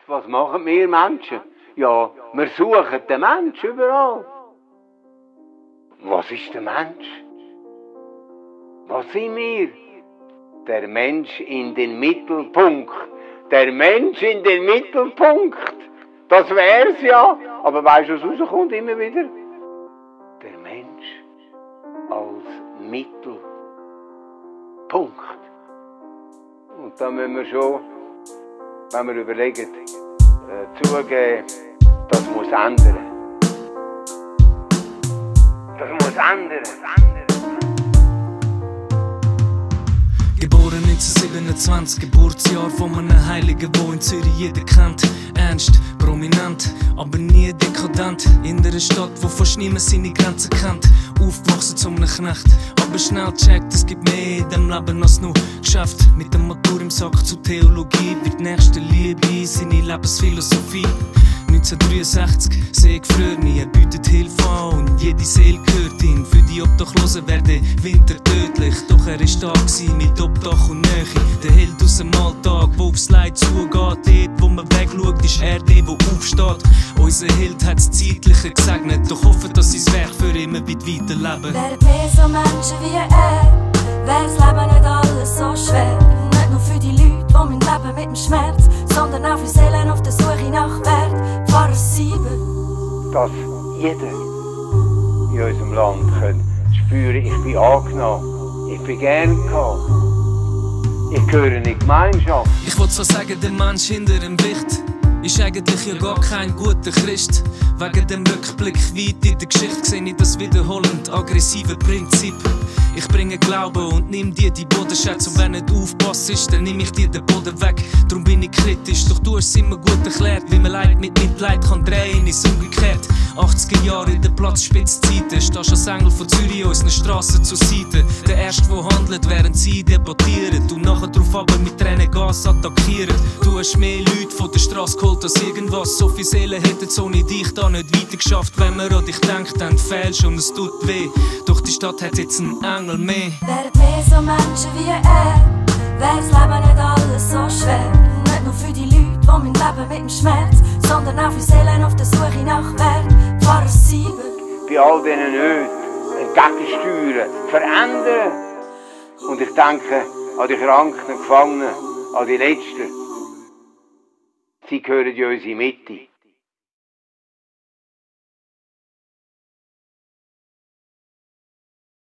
Was machen wir Menschen? Ja, wir suchen den Mensch überall. Was ist der Mensch? Was sind wir? Der Mensch in den Mittelpunkt. Der Mensch in den Mittelpunkt. Das wär's ja. Aber weißt du, was rauskommt immer wieder? Der Mensch als Mittelpunkt. Und da müssen wir schon, wenn wir überlegen, zugeben, das muss ändern. Das muss ändern. Geboren 1927, Geburtsjahr von einem Heiligen, wo in Zürich jeder kennt. Ernst, prominent, aber nie dekadent. In einer Stadt, wo fast niemand seine Grenzen kennt. Aufgewachsen zu einem Knecht, aber schnell checkt, es gibt mehr in dem Leben als nur Geschäft. Mit dem Matur im Sack zur Theologie wird nächste Liebe seine Lebensphilosophie. 1963 seh ich früher nie, er bietet Hilfe an und jede Seele gehört ihn. Für die Obdachlosen wäre der Winter tödlich, doch er ist da gewesen mit Obdach und Nähe. Der Held aus dem Alltag, wo aufs Leid zugeht, dort wo man wegschaut, ist er der, wo aufsteht. Unser Held hat's Zeitliche gesegnet, doch hoffen, dass sein Werk für immer weiterleben. Wären mehr so Menschen wie er, wär's Leben nicht alles so schwer. Nicht nur für die Leute, die mein Leben mit dem Schmerz, sondern auch für Seelen auf der Suche nach Wert. Pfarrer Sieben. Dass jeder in unserem Land spüren, ich bin angenommen, ich bin gern gehabt, ich gehöre in die Gemeinschaft. Ich wollte so sagen, der Mensch hinter dem Wicht ist eigentlich ja gar kein guter Christ. Wegen dem Rückblick weit in der Geschichte sehe ich das wiederholend aggressive Prinzip. Ich bringe Glauben und nimm dir die Bodenschätze. Und wenn nicht aufpasst, dann nimm ich dir den Boden weg. Darum bin ich kritisch, doch du hast es immer gut erklärt, wie man Leid mit Mitleid kann drehen, ist umgekehrt. 80er Jahre in der Platzspitzzeiten, stehst als Engel von Zürich unseren Strassen zur Seite. Der Erste, der handelt, während sie debattieren und nachher drauf aber mit Tränengas attackieren. Du hast mehr Leute von der Straße geholt als irgendwas. So viele Seelen hätten es ohne dich da nicht weitergeschafft. Wenn man an dich denkt, dann fehlst und es tut weh. Doch die Stadt hat jetzt einen Engel mehr. Wären mehr so Menschen wie er, wär's Leben nicht alles so schwer. Nicht nur für die Leute, die mein Leben mit dem Schmerz, sondern auch für Seelen auf der Suche nach Wert. Pfarrer Sieben. Bei all diesen Nöten entgegensteuern, verändern. Und ich denke an die Kranken, Gefangenen, an die Letzten. Sie gehören in unsere Mitte.